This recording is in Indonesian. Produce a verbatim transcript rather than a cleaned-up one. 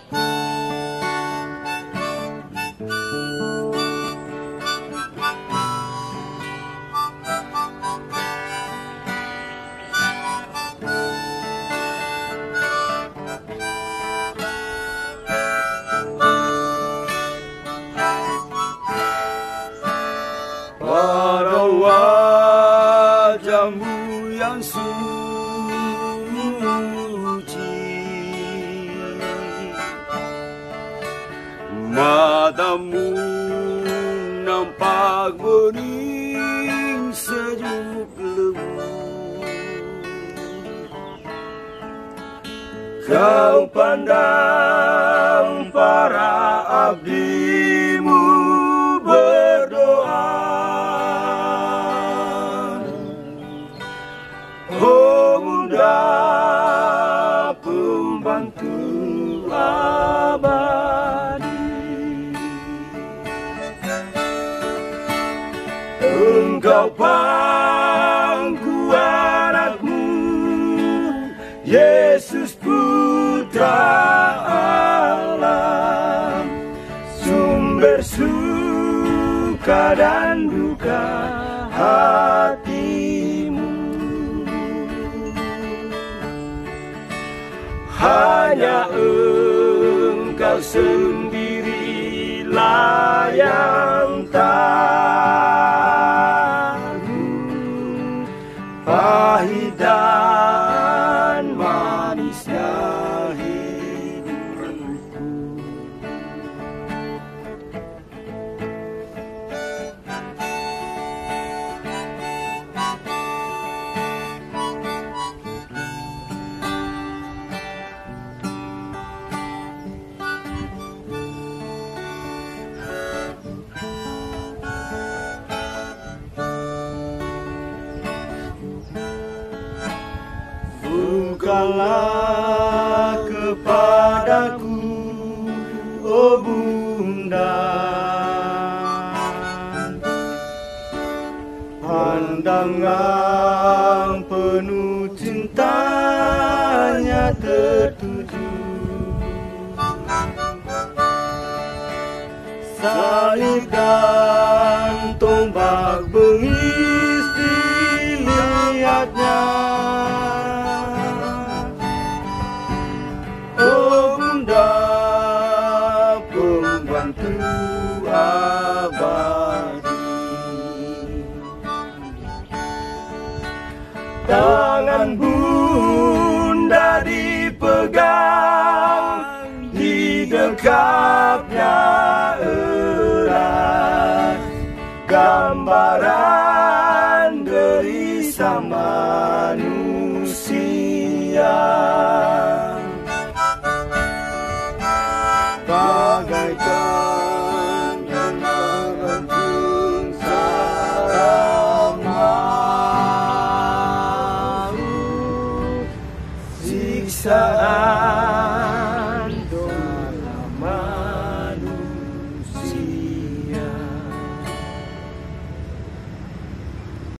Pada wajahmu yang suci, matamu nampak bening sejuk lembu. Kau pandang para abdimu berdoa. Oh Bunda, pembantu abadi, Engkau pangku anakmu, Yesus Putra Allah, sumber suka dan duka hatimu. Hanya Engkau sendirilah yang tahu pahit dan manisnya hidupku. Bukalah kepadaku, oh Bunda, pandangan penuh cintanya tertuju, salib dan tombak bengis dilihatnya. Oh Bunda, pembantu abadi, tangan Bunda dipegang, didekapnya erat, gambaran derisa manusia. Bagaikan yang menggantung siksaan